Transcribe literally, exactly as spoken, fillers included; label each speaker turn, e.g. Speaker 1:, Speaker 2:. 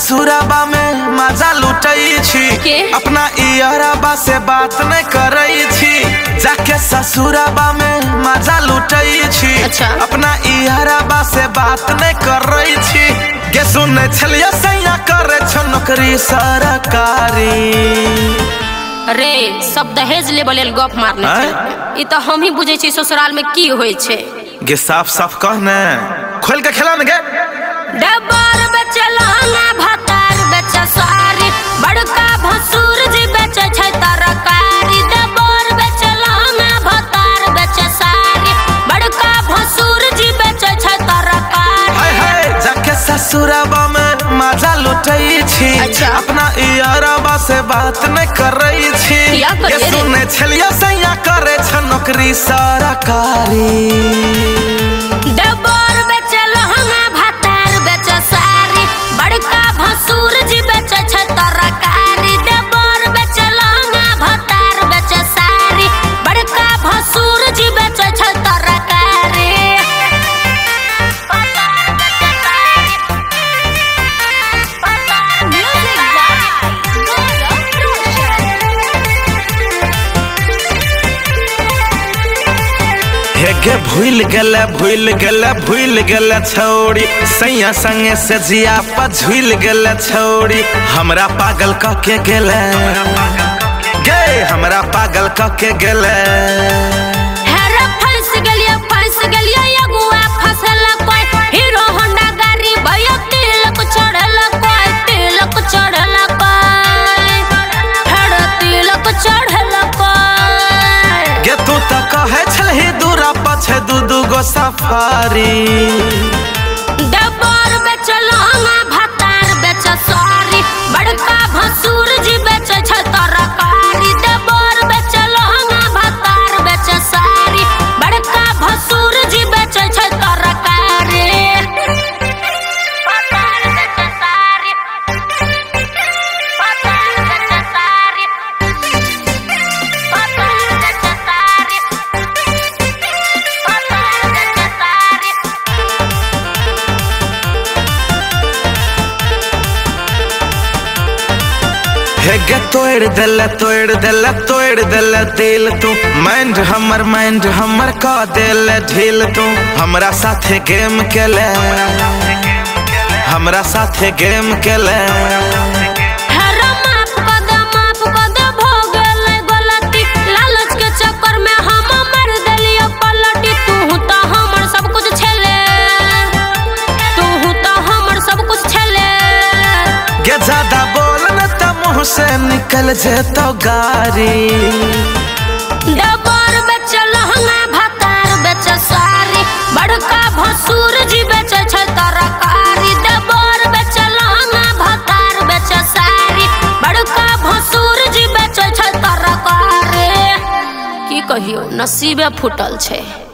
Speaker 1: ससुराबा में मजा लुटई छी, अपना इयराबा से बात नहीं करई छी। जाके ससुराबा में मजा लुटई छी,
Speaker 2: अच्छा। अपना
Speaker 1: इयराबा से बात नहीं करई छी। के सुने छलिया सैया करे छ नौकरी सरकारी।
Speaker 2: रे सब दहेज ले बोले गप मारने ई तो हम ही बुझे छी ससुराल में की होय छे।
Speaker 1: गे साफ साफ कहने खोल के खिला न गे।
Speaker 2: डबर बेचलाना भातार बेच सारी, बड़का भसुर जी बेचे छै तरकारी। डबर बेचलाना भातार बेच सारी, बड़का भसुर जी बेचे छै तरकारी।
Speaker 1: हाय हाय जाके ससुराबा में मजा लुटई छी,
Speaker 2: अच्छा। अपना
Speaker 1: इयराबा से बात नहीं करई छी। के सुने छलिया सैया करे छ नौकरी सरकारी।
Speaker 2: डबर बेचलाना भातार बेच सारी, बड़का भसुर जी बेचे छै तरकारी। डबर बेचलाना भातार बेच सारी, बड़का भसुर जी बेचे छै तरकारी।
Speaker 1: गे भूल गले भूल गले भूल गले छोड़ी, सैया संगे से जिया पर झूल गले छोड़ी। हमरा पागल क के गेले गे, हमरा पागल क के गेले।
Speaker 2: हेरा फंस गेलिया फंस गेलिया अगुआ फंसल कोई, हीरो होंडा गाड़ी भैया तिलक चढ़ल कोई, तिलक चढ़ल कोई, हेरा तिलक चढ़ल कोई।
Speaker 1: गे तू त कहे छलही दूरा पछे दू दू गो सफारी।
Speaker 2: डबर बेचलाना भातार बेच सारी, बड़का भसुर जी बेचे छै तरकारी। डबर बेचलाना भातार बेच सारी, बड़का भसुर जी बेचे छै तरकारी। भातार बेच सारी, भातार बेच सारी, भातार बेच सारी, भातार बेच सारी।
Speaker 1: हे गे तोड़ देले तोड़ देले तोड़ देले दिल तू, माइंड हमर माइंड हमर क देले ढील तू। हमरा साथे गेम केले हमरा साथे गेम केले।
Speaker 2: हेरा माफ क दे माफ क दे भो गेलै गलती, लालच के चक्कर में हम मर देलियो पलटी। तू त हमर सब कुछ छेले, तू त हमर सब कुछ छेले।
Speaker 1: गे ज्यादा बोल न त मुँह से निकल जेतो गारी।
Speaker 2: डबर बेचलाना भातार बेच सारी, बड़का भसुर जी बेचे छै तरकारी। डबर बेचलाना भातार बेच सारी, बड़का भसुर जी बेचे छै तरकारी। की कहियो नसीबे फूटल छै।